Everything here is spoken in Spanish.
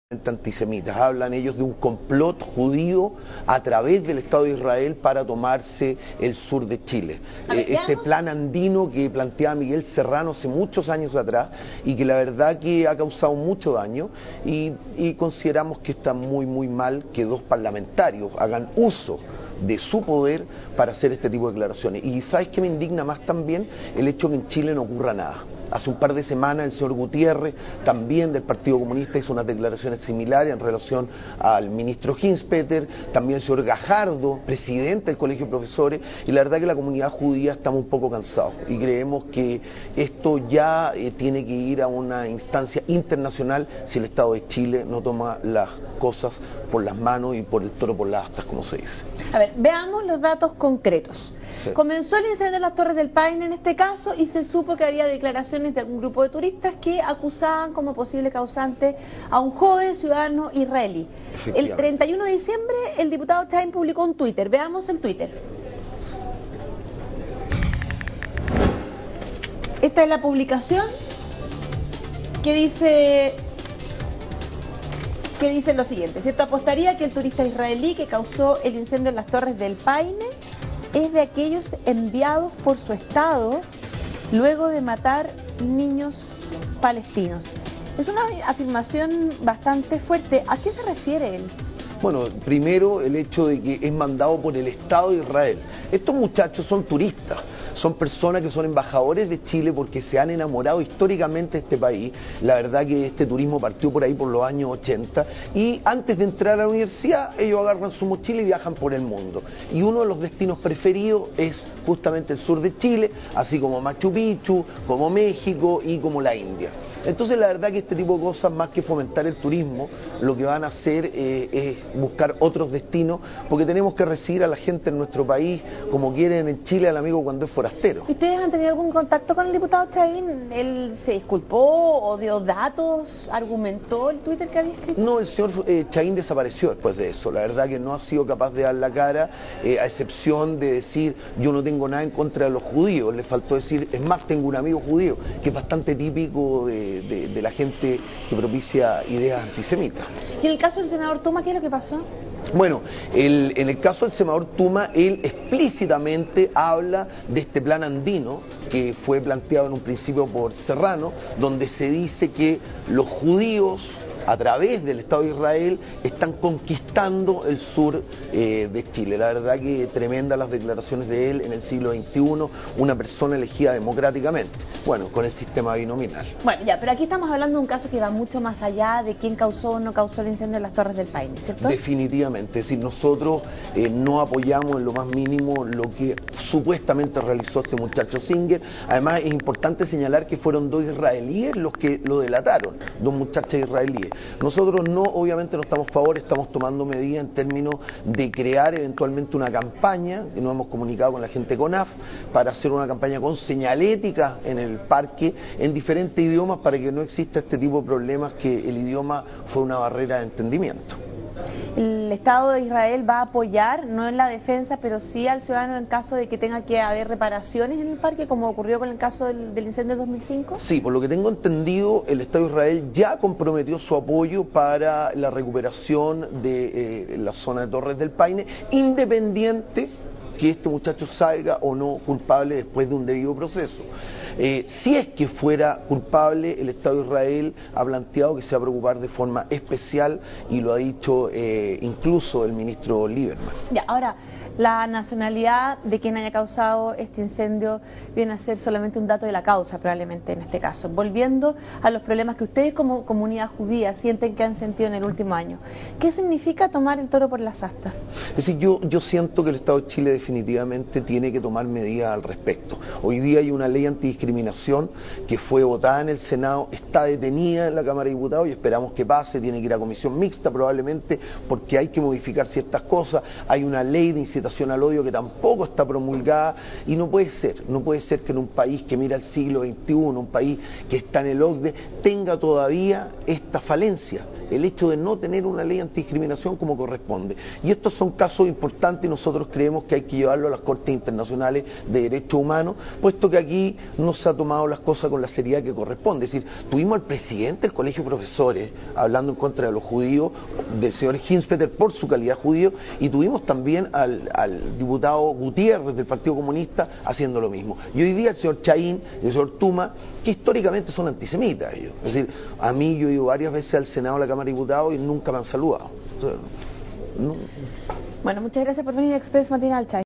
antisemitas. Hablan ellos de un complot judío a través del Estado de Israel para tomarse el sur de Chile. Este plan andino que planteaba Miguel Serrano hace muchos años atrás y que la verdad que ha causado mucho daño y consideramos que está muy mal que dos parlamentarios hagan uso de su poder para hacer este tipo de declaraciones. Y ¿sabes qué me indigna más también? El hecho que en Chile no ocurra nada. Hace un par de semanas el señor Gutiérrez, también del Partido Comunista, hizo unas declaraciones similares en relación al ministro Hinspeter, también el señor Gajardo, presidente del Colegio de Profesores, y la verdad que la comunidad judía estamos un poco cansados y creemos que esto ya tiene que ir a una instancia internacional si el Estado de Chile no toma las cosas por las manos y por el toro por las astas, como se dice. A ver, veamos los datos concretos. Sí. Comenzó el incendio en las Torres del Paine en este caso y se supo que había declaraciones de algún grupo de turistas que acusaban como posible causante a un joven ciudadano israelí. El 31 de diciembre el diputado Chávez publicó un Twitter. Veamos el Twitter. Esta es la publicación que dice lo siguiente: ¿cierto? Apostaría que el turista israelí que causó el incendio en las Torres del Paine es de aquellos enviados por su Estado luego de matar niños palestinos. Es una afirmación bastante fuerte. ¿A qué se refiere él? Bueno, primero el hecho de que es mandado por el Estado de Israel. Estos muchachos son turistas, son personas que son embajadores de Chile porque se han enamorado históricamente de este país. La verdad que este turismo partió por ahí por los años 80 y antes de entrar a la universidad ellos agarran su mochila y viajan por el mundo. Y uno de los destinos preferidos es justamente el sur de Chile, así como Machu Picchu, como México y como la India. Entonces la verdad que este tipo de cosas, más que fomentar el turismo, lo que van a hacer es buscar otros destinos, porque tenemos que recibir a la gente en nuestro país como quieren en Chile al amigo cuando es forastero. ¿Ustedes han tenido algún contacto con el diputado Chaín? ¿Él se disculpó o dio datos, argumentó el Twitter que había escrito? No, el señor Chaín desapareció después de eso. La verdad que no ha sido capaz de dar la cara, a excepción de decir yo no tengo nada en contra de los judíos. Le faltó decir, es más, tengo un amigo judío, que es bastante típico de la gente que propicia ideas antisemitas. ¿Y en el caso del senador Tuma, qué es lo que pasó? Bueno, en el caso del senador Tuma, él explícitamente habla de este plan andino que fue planteado en un principio por Serrano, donde se dice que los judíos, a través del Estado de Israel, están conquistando el sur de Chile. La verdad que tremenda las declaraciones de él en el siglo XXI, una persona elegida democráticamente, bueno, con el sistema binominal. Bueno, ya, pero aquí estamos hablando de un caso que va mucho más allá de quién causó o no causó el incendio en las Torres del Paine, ¿cierto? Definitivamente, es decir, nosotros no apoyamos en lo más mínimo lo que supuestamente realizó este muchacho Singer. Además es importante señalar que fueron dos israelíes los que lo delataron, dos muchachas israelíes. Nosotros obviamente no estamos a favor, estamos tomando medidas en términos de crear eventualmente una campaña, que nos hemos comunicado con la gente de CONAF, para hacer una campaña con señalética en el parque, en diferentes idiomas, para que no exista este tipo de problemas, que el idioma fue una barrera de entendimiento. El Estado de Israel va a apoyar, no en la defensa, pero sí al ciudadano en caso de que tenga que haber reparaciones en el parque, como ocurrió con el caso del incendio de 2005? Sí, por lo que tengo entendido, el Estado de Israel ya comprometió su apoyo para la recuperación de la zona de Torres del Paine, independiente que este muchacho salga o no culpable después de un debido proceso. Si es que fuera culpable, el Estado de Israel ha planteado que se va a preocupar de forma especial y lo ha dicho incluso el ministro Lieberman. Ya, ahora, la nacionalidad de quien haya causado este incendio viene a ser solamente un dato de la causa, probablemente en este caso. Volviendo a los problemas que ustedes como comunidad judía sienten que han sentido en el último año, ¿qué significa tomar el toro por las astas? Es decir, yo siento que el Estado de Chile definitivamente tiene que tomar medidas al respecto. Hoy día hay una ley antidiscriminación que fue votada en el Senado, está detenida en la Cámara de Diputados y esperamos que pase, tiene que ir a comisión mixta probablemente porque hay que modificar ciertas cosas. Hay una ley de incidencia incitación al odio que tampoco está promulgada, y no puede ser que en un país que mira al siglo XXI, un país que está en el OCDE, tenga todavía esta falencia, el hecho de no tener una ley antidiscriminación como corresponde. Y estos son casos importantes y nosotros creemos que hay que llevarlo a las Cortes Internacionales de Derechos Humanos, puesto que aquí no se ha tomado las cosas con la seriedad que corresponde. Es decir, tuvimos al presidente del Colegio de Profesores hablando en contra de los judíos, del señor Hinspeter por su calidad judío, y tuvimos también al diputado Gutiérrez del Partido Comunista haciendo lo mismo. Y hoy día el señor Chaín y el señor Tuma, que históricamente son antisemitas ellos. Es decir, a mí yo he ido varias veces al Senado, a la Cámara de Diputados, y nunca me han saludado. O sea, no. Bueno, muchas gracias por venir a Express Matinal, Chay.